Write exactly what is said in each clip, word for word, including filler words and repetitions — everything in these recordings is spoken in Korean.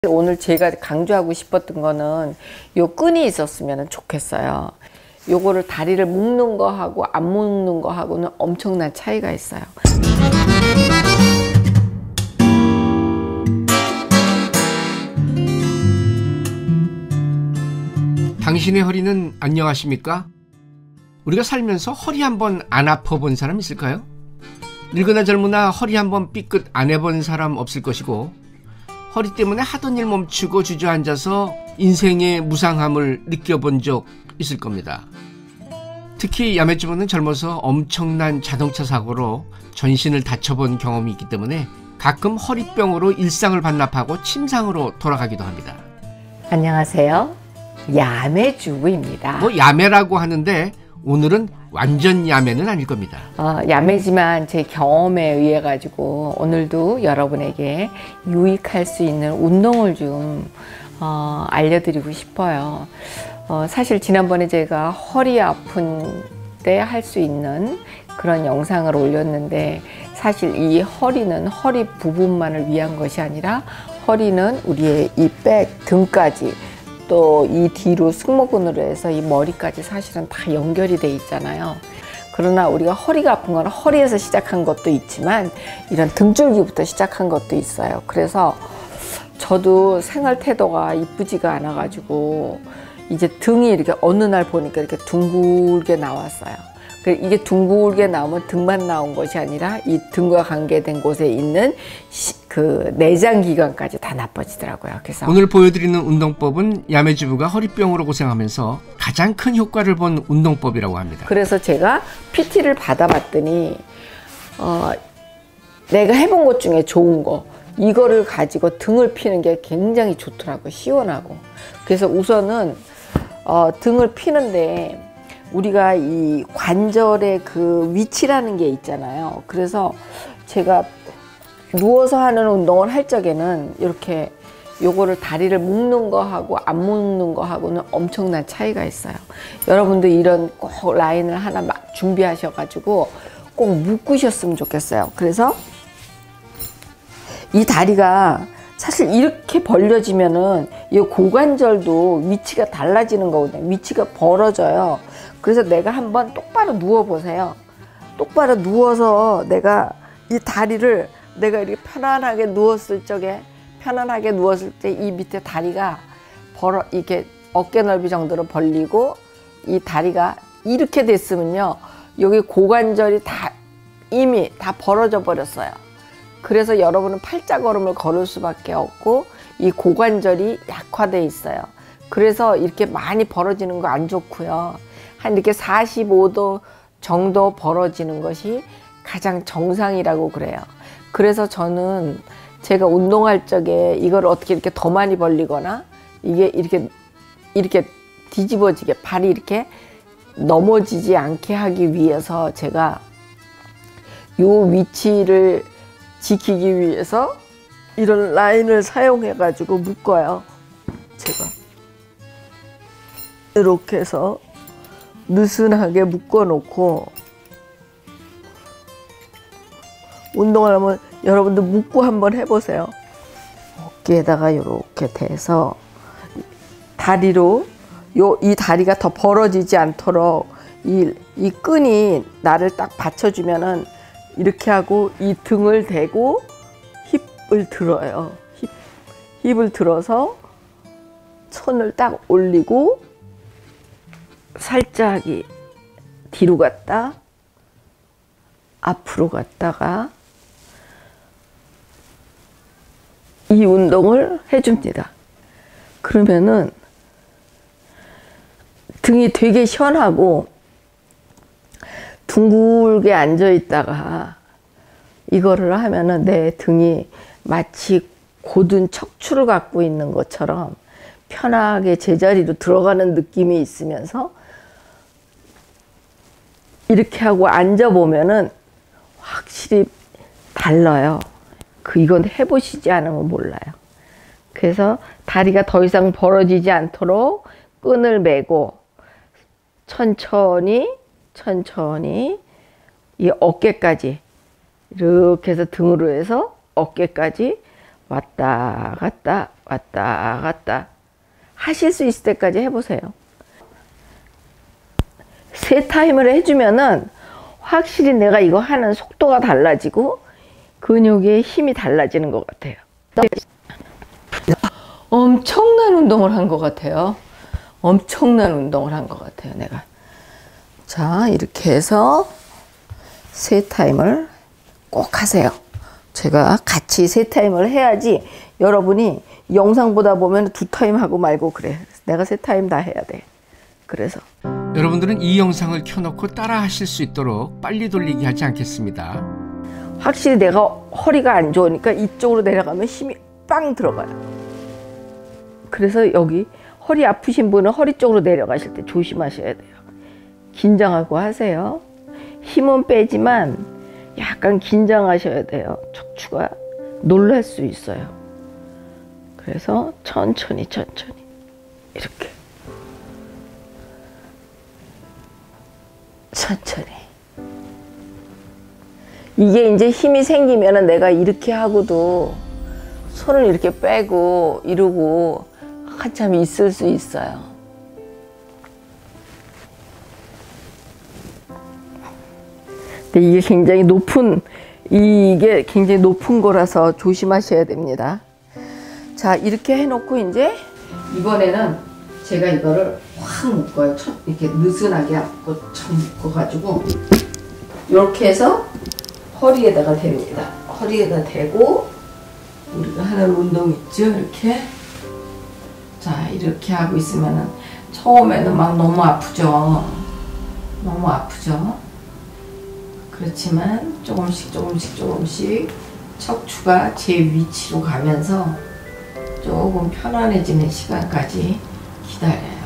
오늘 제가 강조하고 싶었던 거는 요 끈이 있었으면 좋겠어요. 요거를 다리를 묶는 거하고 안 묶는 거하고는 엄청난 차이가 있어요. 당신의 허리는 안녕하십니까? 우리가 살면서 허리 한번 안 아파본 사람 있을까요? 늙으나 젊으나 허리 한번 삐끗 안 해본 사람 없을 것이고, 허리 때문에 하던 일 멈추고 주저앉아서 인생의 무상함을 느껴본 적 있을 겁니다. 특히 야매주부는 젊어서 엄청난 자동차 사고로 전신을 다쳐본 경험이 있기 때문에 가끔 허리병으로 일상을 반납하고 침상으로 돌아가기도 합니다. 안녕하세요. 야매주부입니다. 뭐 야매라고 하는데 오늘은 완전 야매는 아닐 겁니다. 어, 야매지만 제 경험에 의해 가지고 오늘도 여러분에게 유익할 수 있는 운동을 좀 어, 알려드리고 싶어요. 어, 사실 지난번에 제가 허리 아픈 때 할 수 있는 그런 영상을 올렸는데, 사실 이 허리는 허리 부분만을 위한 것이 아니라 허리는 우리의 이 백, 등까지 또 이 뒤로 승모근으로 해서 이 머리까지 사실은 다 연결이 돼 있잖아요. 그러나 우리가 허리가 아픈 건 허리에서 시작한 것도 있지만 이런 등줄기부터 시작한 것도 있어요. 그래서 저도 생활 태도가 이쁘지가 않아 가지고 이제 등이 이렇게 어느 날 보니까 이렇게 둥글게 나왔어요. 이게 둥글게 나오면 등만 나온 것이 아니라 이 등과 관계된 곳에 있는 시, 그 내장 기관까지 다 나빠지더라고요. 그래서 오늘 보여드리는 운동법은 야매주부가 허리병으로 고생하면서 가장 큰 효과를 본 운동법이라고 합니다. 그래서 제가 피티를 받아봤더니 어, 내가 해본 것 중에 좋은 거, 이거를 가지고 등을 피는 게 굉장히 좋더라고요. 시원하고. 그래서 우선은 어, 등을 피는데 우리가 이 관절의 그 위치라는 게 있잖아요. 그래서 제가 누워서 하는 운동을 할 적에는 이렇게 요거를 다리를 묶는 거하고 안 묶는 거하고는 엄청난 차이가 있어요. 여러분도 이런 꼭 라인을 하나 막 준비하셔가지고 꼭 묶으셨으면 좋겠어요. 그래서 이 다리가 사실 이렇게 벌려지면은 이 고관절도 위치가 달라지는 거거든요. 위치가 벌어져요. 그래서 내가 한번 똑바로 누워 보세요. 똑바로 누워서 내가 이 다리를 내가 이렇게 편안하게 누웠을 적에 편안하게 누웠을 때 이 밑에 다리가 벌어 이렇게 어깨 넓이 정도로 벌리고 이 다리가 이렇게 됐으면요, 여기 고관절이 다 이미 다 벌어져 버렸어요. 그래서 여러분은 팔자걸음을 걸을 수밖에 없고 이 고관절이 약화돼 있어요. 그래서 이렇게 많이 벌어지는 거 안 좋고요. 한 이렇게 사십오 도 정도 벌어지는 것이 가장 정상이라고 그래요. 그래서 저는 제가 운동할 적에 이걸 어떻게 이렇게 더 많이 벌리거나 이게 이렇게 이렇게 뒤집어지게 발이 이렇게 넘어지지 않게 하기 위해서 제가 요 위치를 지키기 위해서 이런 라인을 사용해 가지고 묶어요. 제가 이렇게 해서 느슨하게 묶어 놓고 운동을 하면 여러분들 묶고 한번 해보세요. 어깨에다가 이렇게 대서 다리로 요, 이 다리가 더 벌어지지 않도록 이, 이 끈이 나를 딱 받쳐주면은 이렇게 하고 이 등을 대고 힙을 들어요. 힙, 힙을 들어서 손을 딱 올리고 살짝 뒤로 갔다 앞으로 갔다가 이 운동을 해줍니다. 그러면은 등이 되게 시원하고 둥글게 앉아 있다가 이거를 하면은 내 등이 마치 고든 척추를 갖고 있는 것처럼 편하게 제자리로 들어가는 느낌이 있으면서 이렇게 하고 앉아보면은 확실히 달라요. 그 이건 해보시지 않으면 몰라요. 그래서 다리가 더 이상 벌어지지 않도록 끈을 매고 천천히 천천히 이 어깨까지 이렇게 해서 등으로 해서 어깨까지 왔다 갔다 왔다 갔다 하실 수 있을 때까지 해보세요. 세 타임을 해주면은 확실히 내가 이거 하는 속도가 달라지고 근육의 힘이 달라지는 것 같아요. 엄청난 운동을 한 것 같아요. 엄청난 운동을 한 것 같아요, 내가. 자, 이렇게 해서 세 타임을 꼭 하세요. 제가 같이 세 타임을 해야지 여러분이 영상 보다 보면 두 타임 하고 말고 그래. 내가 세 타임 다 해야 돼. 그래서 여러분들은 이 영상을 켜놓고 따라 하실 수 있도록 빨리 돌리기 하지 않겠습니다. 확실히 내가 허리가 안 좋으니까 이쪽으로 내려가면 힘이 빵 들어가요. 그래서 여기 허리 아프신 분은 허리 쪽으로 내려가실 때 조심하셔야 돼요. 긴장하고 하세요. 힘은 빼지만 약간 긴장하셔야 돼요. 척추가 놀랄 수 있어요. 그래서 천천히 천천히 이렇게 천천히. 이게 이제 힘이 생기면은 내가 이렇게 하고도 손을 이렇게 빼고 이러고 한참 있을 수 있어요. 근데 이게 굉장히 높은, 이게 굉장히 높은 거라서 조심하셔야 됩니다. 자, 이렇게 해놓고 이제 이번에는 제가 이거를 확 묶어요. 이렇게 느슨하게 하고 참 묶어가지고 이렇게 해서 허리에다가 댑니다. 허리에다 대고 우리가 하는 운동 있죠? 이렇게. 자, 이렇게 하고 있으면은 처음에는 막 너무 아프죠? 너무 아프죠? 그렇지만 조금씩 조금씩 조금씩 척추가 제 위치로 가면서 조금 편안해지는 시간까지 기다려요.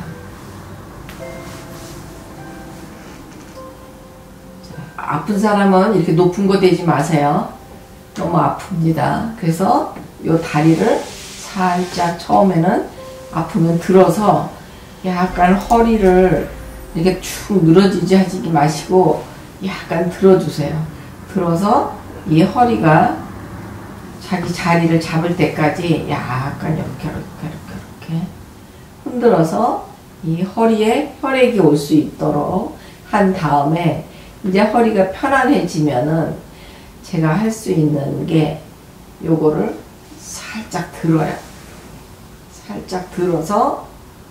자, 아픈 사람은 이렇게 높은 거 대지 마세요. 너무 아픕니다. 그래서 이 다리를 살짝 처음에는 아프면 들어서 약간 허리를 이렇게 축 늘어지지 하지 마시고 약간 들어주세요. 들어서 이 허리가 자기 자리를 잡을 때까지 약간 이렇게 이렇게 이렇게 이렇게 흔들어서 이 허리에 혈액이 올 수 있도록 한 다음에 이제 허리가 편안해지면은 제가 할 수 있는 게 요거를 살짝 들어요. 살짝 들어서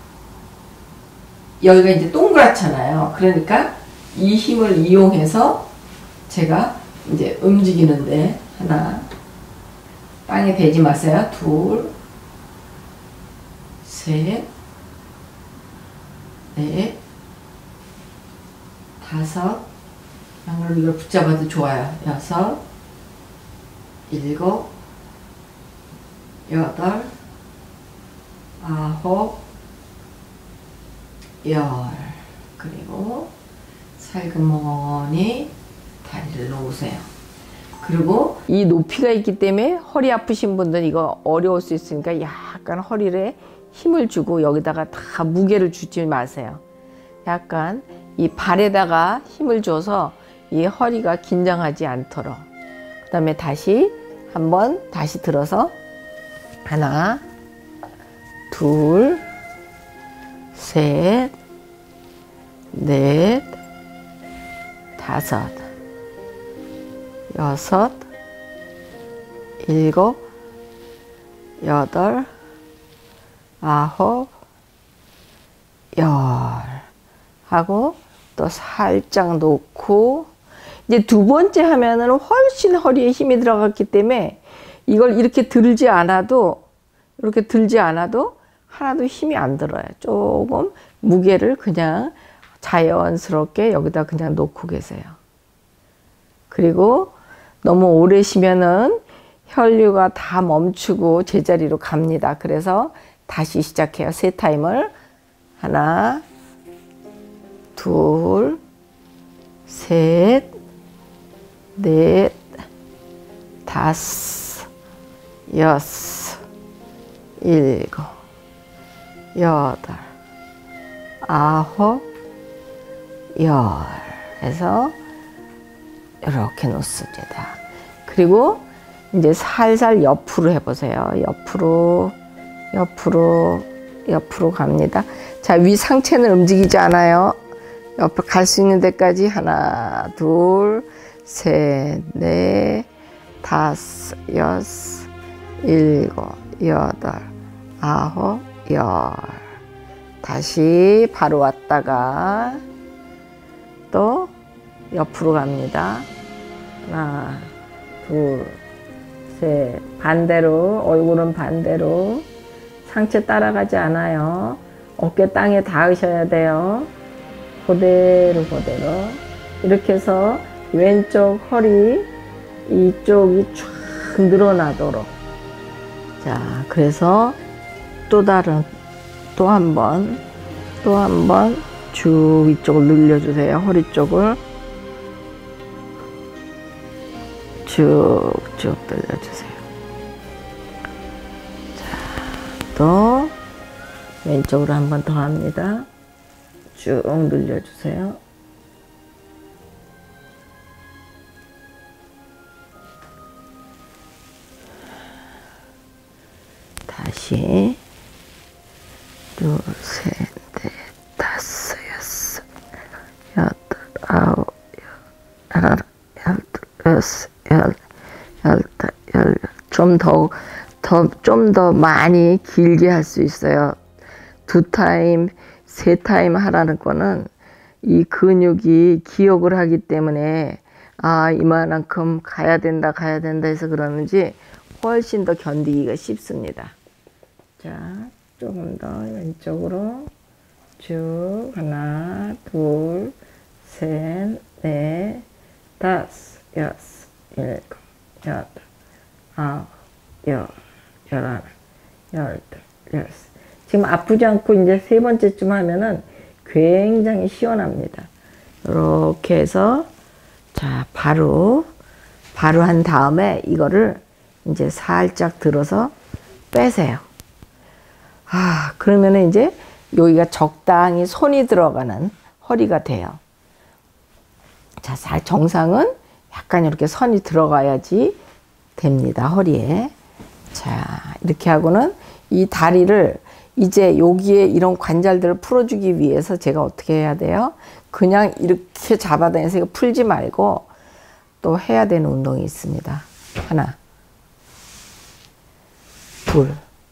여기가 이제 동그랗잖아요. 그러니까 이 힘을 이용해서 제가 이제 움직이는데 하나, 땅에 대지 마세요. 둘, 셋, 넷, 다섯, 양으로 이걸 붙잡아도 좋아요. 여섯, 일곱, 여덟, 아홉, 열. 그리고 살금머니 다리를 놓으세요. 그리고 이 높이가 있기 때문에 허리 아프신 분들은 이거 어려울 수 있으니까 약간 허리에 힘을 주고 여기다가 다 무게를 주지 마세요. 약간 이 발에다가 힘을 줘서 이 허리가 긴장하지 않도록. 그 다음에 다시 한번 다시 들어서 하나, 둘, 셋, 넷, 다섯, 여섯, 일곱, 여덟, 아홉, 열 하고 또 살짝 놓고 이제 두 번째 하면은 훨씬 허리에 힘이 들어갔기 때문에 이걸 이렇게 들지 않아도 이렇게 들지 않아도 하나도 힘이 안 들어요. 조금 무게를 그냥 자연스럽게 여기다 그냥 놓고 계세요. 그리고 너무 오래 쉬면은 혈류가 다 멈추고 제자리로 갑니다. 그래서 다시 시작해요. 세 타임을. 하나, 둘, 셋, 넷, 다섯, 여섯, 일곱, 여덟, 아홉, 열 해서 이렇게 놓습니다. 그리고 이제 살살 옆으로 해보세요. 옆으로, 옆으로, 옆으로 갑니다. 자, 위 상체는 움직이지 않아요. 옆으로 갈 수 있는 데까지 하나, 둘, 셋, 넷, 다섯, 여섯, 일곱, 여덟, 아홉, 열. 다시 바로 왔다가 또 옆으로 갑니다. 하나, 둘, 셋. 반대로, 얼굴은 반대로. 상체 따라가지 않아요. 어깨 땅에 닿으셔야 돼요. 그대로 그대로. 이렇게 해서 왼쪽 허리 이쪽이 쫙 늘어나도록. 자, 그래서 또 다른, 또 한 번, 또 한 번 쭉 이쪽을 늘려주세요. 허리 쪽을 쭉쭉 늘려주세요. 자, 또 왼쪽으로 한 번 더 합니다. 쭉 늘려주세요. 다시 둘, 셋, 넷, 다섯, 여섯, 여덟, 아홉, 열, 열둘, 여섯, 열, 열다, 열. 좀 더, 더, 좀 더 많이 길게 할 수 있어요. 두 타임, 세 타임 하라는 거는 이 근육이 기억을 하기 때문에 아, 이만큼 가야 된다, 가야 된다 해서 그러는지 훨씬 더 견디기가 쉽습니다. 자, 조금 더 왼쪽으로 쭉 하나, 둘, 셋, 넷, 다섯, 여섯, 일곱, 여덟, 아홉, 열, 열하나, 열둘, 열셋. 지금 아프지 않고 이제 세 번째쯤 하면은 굉장히 시원합니다. 이렇게 해서 자, 바로 바로 한 다음에 이거를 이제 살짝 들어서 빼세요. 아, 그러면은 이제 여기가 적당히 손이 들어가는 허리가 돼요. 자, 정상은 약간 이렇게 선이 들어가야지 됩니다. 허리에. 자, 이렇게 하고는 이 다리를 이제 여기에 이런 관절들을 풀어주기 위해서 제가 어떻게 해야 돼요? 그냥 이렇게 잡아다니면서 이거 풀지 말고 또 해야 되는 운동이 있습니다. 하나, 둘,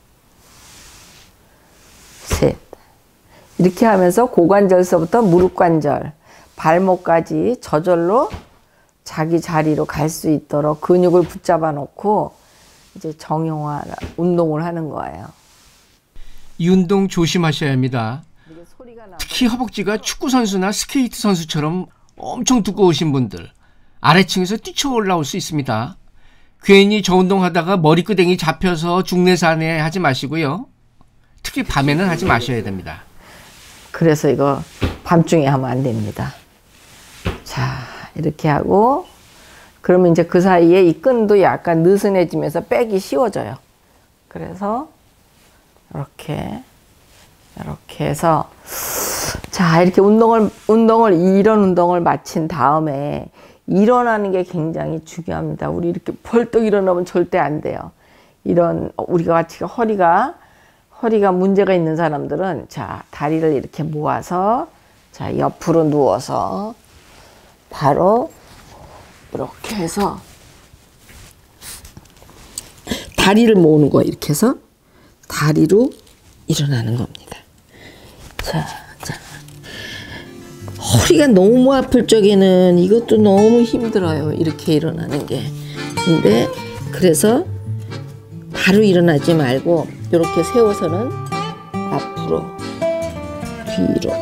셋. 이렇게 하면서 고관절서부터 무릎관절, 발목까지 저절로 자기 자리로 갈 수 있도록 근육을 붙잡아 놓고 이제 정형화 운동을 하는 거예요. 이 운동 조심하셔야 합니다. 특히 허벅지가 축구 선수나 스케이트 선수처럼 엄청 두꺼우신 분들, 아래층에서 뛰쳐 올라올 수 있습니다. 괜히 저 운동하다가 머리끄댕이 잡혀서 중내산에 하지 마시고요. 특히 밤에는 하지 마셔야 됩니다. 그래서 이거 밤중에 하면 안 됩니다. 자, 이렇게 하고 그러면 이제 그 사이에 이 끈도 약간 느슨해지면서 빼기 쉬워져요. 그래서 이렇게 이렇게 해서 자, 이렇게 운동을 운동을 이런 운동을 마친 다음에 일어나는 게 굉장히 중요합니다. 우리 이렇게 벌떡 일어나면 절대 안 돼요. 이런 우리가 같이 허리가 허리가 문제가 있는 사람들은 자, 다리를 이렇게 모아서 자, 옆으로 누워서 바로 이렇게 해서 다리를 모으는 거예요. 이렇게 해서 다리로 일어나는 겁니다. 자, 자. 허리가 너무 아플 적에는 이것도 너무 힘들어요. 이렇게 일어나는 게. 근데 그래서 바로 일어나지 말고 이렇게 세워서는 앞으로, 뒤로,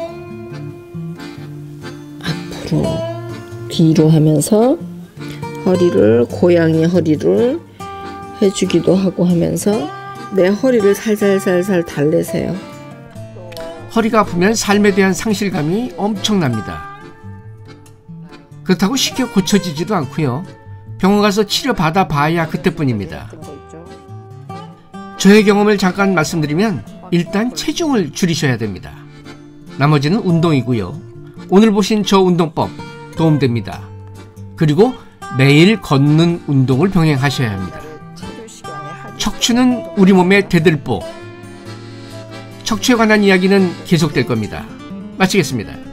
앞으로, 뒤로 하면서 허리를, 고양이 허리를 해주기도 하고 하면서 내 허리를 살살살살 달래세요. 허리가 아프면 삶에 대한 상실감이 엄청납니다. 그렇다고 쉽게 고쳐지지도 않고요. 병원 가서 치료받아 봐야 그때뿐입니다. 저의 경험을 잠깐 말씀드리면 일단 체중을 줄이셔야 됩니다. 나머지는 운동이고요. 오늘 보신 저 운동법 도움됩니다. 그리고 매일 걷는 운동을 병행하셔야 합니다. 척추는 우리 몸의 대들보. 척추에 관한 이야기는 계속될 겁니다. 마치겠습니다.